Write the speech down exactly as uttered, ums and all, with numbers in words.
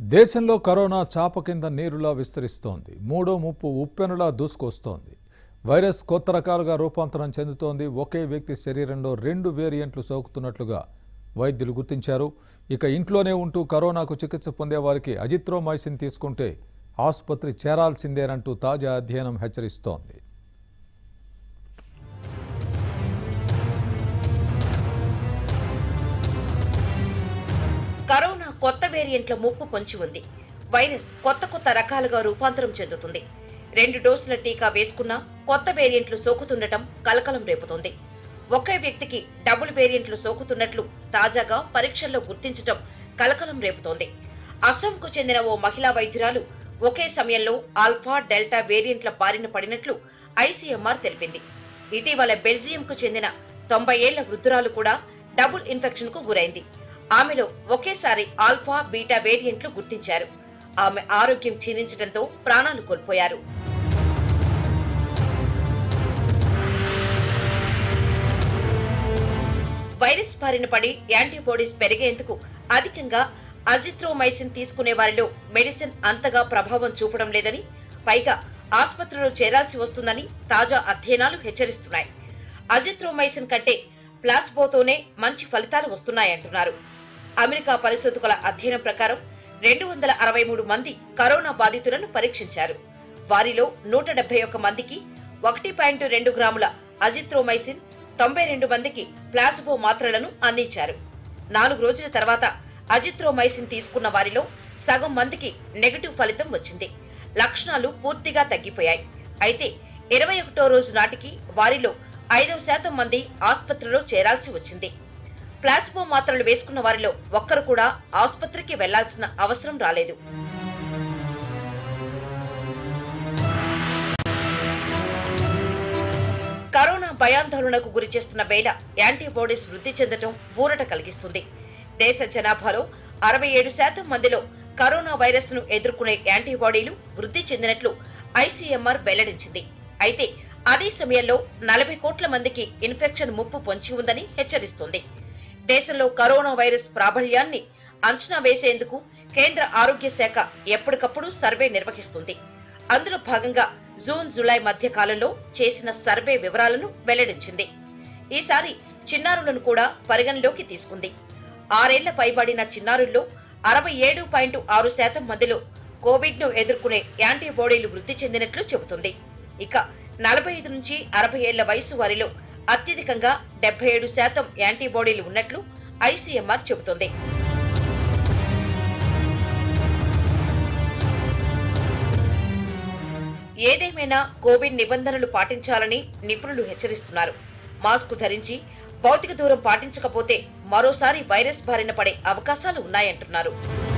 దేశంలో కరోనా చాప కింద నీరులా విస్తరిస్తోంది. మూడో ముప్పు ఉప్పెనులా దూసుకొస్తోంది. వైరస్ కొత్త రకాలుగా రూపాంతరం చెందుతోంది. ఒకే వ్యక్తి శరీరంలో రెండు వేరియంట్లు సోకుతున్నట్లుగా వైద్యులు గుర్తించారు. ఇక ఇంట్లోనే ఉంటూ కరోనాకు చికిత్స పొందే వారికి అజిత్రోమైసిన్ తీసుకుంటే ఆసుపత్రి చేరాల్సిందేనంటూ తాజా అధ్యయనం హెచ్చరిస్తోంది. కరోనా కొత్త వేరియంట్ల ముప్పు పొంచి ఉంది. వైరస్ కొత్త కొత్త రకాలుగా రూపాంతరం చెందుతుంది. రెండు డోసుల టీకా వేసుకున్నా కొత్త వేరియంట్లు సోకుతుండటం కలకలం రేపుతోంది. ఒకే వ్యక్తికి డబుల్ వేరియంట్లు సోకుతున్నట్లు తాజాగా పరీక్షల్లో గుర్తించడం కలకలం రేపుతోంది. అస్సాంకు చెందిన ఓ మహిళా వైద్యురాలు ఒకే సమయంలో ఆల్ఫా డెల్టా వేరియంట్ల బారిన పడినట్లు ఐసీఎంఆర్ తెలిపింది. ఇటీవల బెల్జియంకు చెందిన తొంభై ఏళ్ల వృద్ధురాలు కూడా డబుల్ ఇన్ఫెక్షన్ కు గురైంది. ఆమెలో ఒకేసారి ఆల్ఫా బీటా వేరియంట్లు గుర్తించారు. ఆమె ఆరోగ్యం క్షీణించడంతో ప్రాణాలు కోల్పోయారు. వైరస్ బారిన పడి యాంటీబాడీస్ పెరిగేందుకు అధికంగా అజిత్రోమైసిన్ తీసుకునే వారిలో మెడిసిన్ అంతగా ప్రభావం చూపడం లేదని, పైగా ఆసుపత్రిలో చేరాల్సి వస్తుందని తాజా అధ్యయనాలు హెచ్చరిస్తున్నాయి. అజిత్రోమైసిన్ కంటే ప్లాస్బోతోనే మంచి ఫలితాలు వస్తున్నాయంటున్నారు. అమెరికా పరిశోధకుల అధ్యయనం ప్రకారం రెండు వందల అరవై మూడు మంది కరోనా బాధితులను పరీక్షించారు. వారిలో నూట డెబ్బై ఒక్క మందికి ఒకటి పాయింట్ రెండు గ్రాముల అజిత్రోమైసిన్, తొంభై రెండు మందికి ప్లాసిబో మాత్రలను అందించారు. నాలుగు రోజుల తర్వాత అజిత్రోమైసిన్ తీసుకున్న వారిలో సగం మందికి నెగటివ్ ఫలితం వచ్చింది. లక్షణాలు పూర్తిగా తగ్గిపోయాయి. అయితే ఇరవై ఒకటో రోజు నాటికి వారిలో ఐదవ శాతం మంది ఆసుపత్రిలో చేరాల్సి వచ్చింది. ప్లాసిబో మాత్రలు వేసుకున్న వారిలో ఒక్కరు కూడా ఆసుపత్రికి వెళ్లాల్సిన అవసరం రాలేదు. కరోనా భయాందోళనకు గురి చేస్తున్న వేళ యాంటీబాడీస్ వృద్ధి చెందడం ఊరట కలిగిస్తుంది. దేశ జనాభాలో అరవై ఏడు శాతం మందిలో కరోనా వైరస్ ను ఎదుర్కొనే యాంటీబాడీలు వృద్ధి చెందినట్లు ఐసీఎంఆర్ వెల్లడించింది. అయితే అదే సమయంలో నలభై కోట్ల మందికి ఇన్ఫెక్షన్ ముప్పు పొంచి ఉందని హెచ్చరిస్తోంది. దేశంలో కరోనా వైరస్ ప్రాబల్యాన్ని అంచనా వేసేందుకు కేంద్ర ఆరోగ్య శాఖ ఎప్పటికప్పుడు సర్వే నిర్వహిస్తుంది. అందులో భాగంగా జూన్ జూలై మధ్య కాలంలో చేసిన సర్వే వివరాలను వెల్లడించింది. ఈసారి చిన్నారులను కూడా పరిగణలోకి తీసుకుంది. ఆరేళ్ల పైబడిన చిన్నారుల్లో అరవై ఏడు పాయింట్ ఆరు శాతం మందిలో కోవిడ్ ను ఎదుర్కొనే యాంటీబాడీలు వృద్ధి చెందినట్లు చెబుతుంది. ఇక నలభై ఐదు నుంచి అరవై ఏళ్ల వయసు వారిలో అత్యధికంగా డెబ్బై ఏడు శాతం యాంటీబాడీలు ఉన్నట్లు ఐసీఎంఆర్ చెబుతోంది. ఏదేమైనా కోవిడ్ నిబంధనలు పాటించాలని నిపుణులు హెచ్చరిస్తున్నారు. మాస్క్ ధరించి భౌతిక దూరం పాటించకపోతే మరోసారి వైరస్ బారిన పడే అవకాశాలు ఉన్నాయంటున్నారు.